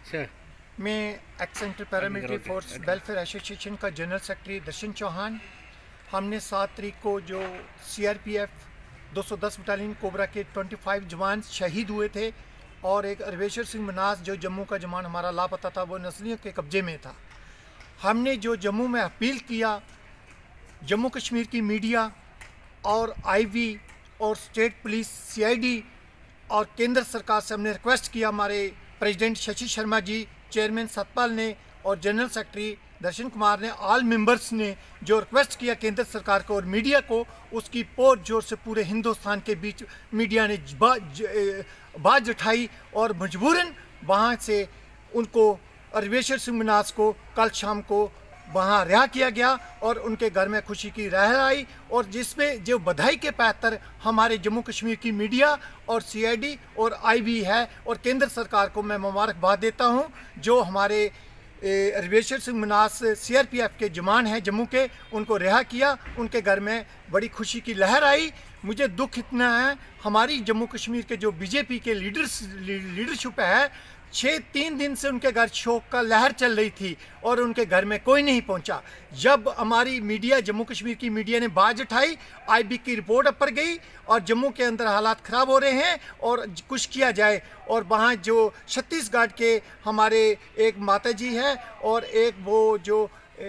अच्छा। मैं ex centre paramilitary force welfare association का जनरल सेक्रेटरी दर्शन चौहान। हमने 7 तारीख को जो सीआरपीएफ 210 बटालियन कोबरा के 25 जवान शहीद हुए थे और एक अरवेशर सिंह मनास जो जम्मू का जवान हमारा लापता था, वो नस्लियों के कब्जे में था। हमने जो जम्मू में अपील किया, जम्मू कश्मीर की मीडिया और आईवी और स्टेट पुलिस सीआईडी और केंद्र सरकार से हमने रिक्वेस्ट किया, हमारे प्रेसिडेंट शशि शर्मा जी, चेयरमैन सतपाल ने और जनरल सेक्रेटरी दर्शन कुमार ने, ऑल मेंबर्स ने जो रिक्वेस्ट किया केंद्र सरकार को और मीडिया को, उसकी बहुत जोर से पूरे हिंदुस्तान के बीच मीडिया ने बाज उठाई और मजबूरन वहाँ से उनको अरवेशर सिंह मनास को कल शाम को वहाँ रिहा किया गया और उनके घर में खुशी की लहर आई। और जिसमें जो बधाई के पात्र हमारे जम्मू कश्मीर की मीडिया और सीआईडी और आईवी है और केंद्र सरकार को मैं मुबारकबाद देता हूँ। जो हमारे अरवेशर सिंह मनास सीआरपीएफ के जवान हैं जम्मू के, उनको रिहा किया, उनके घर में बड़ी खुशी की लहर आई। मुझे दुख इतना है, हमारी जम्मू कश्मीर के जो बीजेपी के लीडरशिप है, 3 दिन से उनके घर शोक का लहर चल रही थी और उनके घर में कोई नहीं पहुंचा। जब हमारी मीडिया, जम्मू कश्मीर की मीडिया ने बाज उठाई, आईबी की रिपोर्ट अपर गई और जम्मू के अंदर हालात ख़राब हो रहे हैं और कुछ किया जाए। और वहाँ जो छत्तीसगढ़ के हमारे एक माता जी है और एक वो जो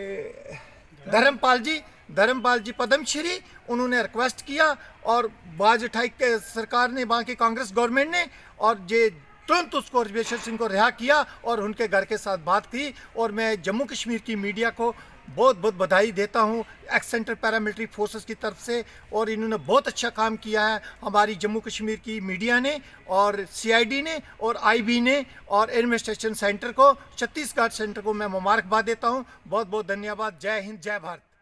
धर्मपाल जी पद्मश्री, उन्होंने रिक्वेस्ट किया और बाज उठाई सरकार ने, वहाँ की कांग्रेस गवर्नमेंट ने, और जे तुरंत उसको अरवेशर सिंह को रिहा किया और उनके घर के साथ बात की। और मैं जम्मू कश्मीर की मीडिया को बहुत बहुत बधाई देता हूं एक्स सेंटर पैरामिलिट्री फोर्सेस की तरफ से, और इन्होंने बहुत अच्छा काम किया है हमारी जम्मू कश्मीर की मीडिया ने और सीआईडी ने और आईबी ने और एडमिनिस्ट्रेशन सेंटर को, छत्तीसगढ़ सेंटर को मैं मुबारकबाद देता हूं। बहुत बहुत धन्यवाद। जय हिंद, जय भारत।